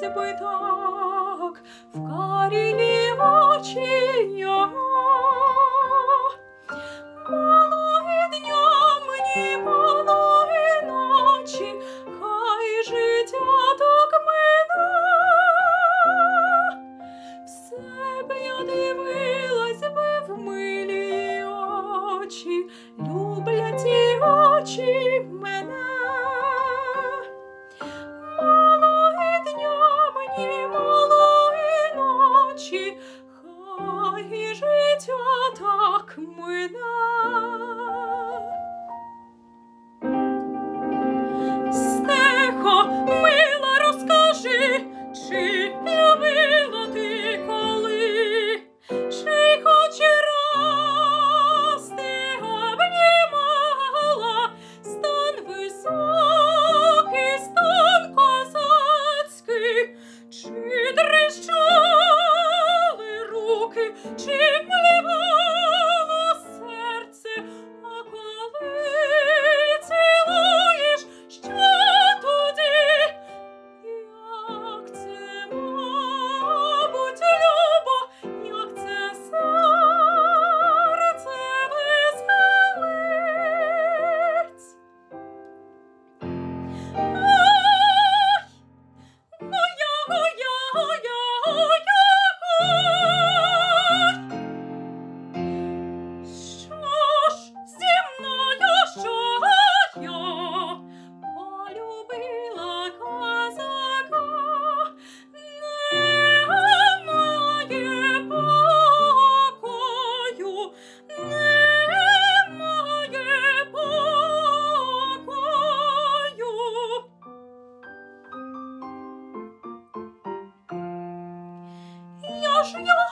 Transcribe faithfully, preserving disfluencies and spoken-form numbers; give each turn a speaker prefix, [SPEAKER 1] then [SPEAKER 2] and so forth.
[SPEAKER 1] би так в карі очі його. Мало і дня мені, мало і ночі, хай життя так мине. Все б я дивилась би в милі очі, люблять ті очі мене. Мало і дня мені, мало і ночі, хай життя так мине. Стехо, мила, розкажи, чи любила ти коли, чи хоч раз ти обнімала стан високий, стан козацький, чи тріщали руки, чи млівало серце, а коли цілуєш, що тоді? Як це, мабуть, любо, як це серце вискалить. Ой, гоя, гоя, гоя, гоя, гой. Що ж зі мною, що я полюбила козака, немає покою, немає покою. Я ж, я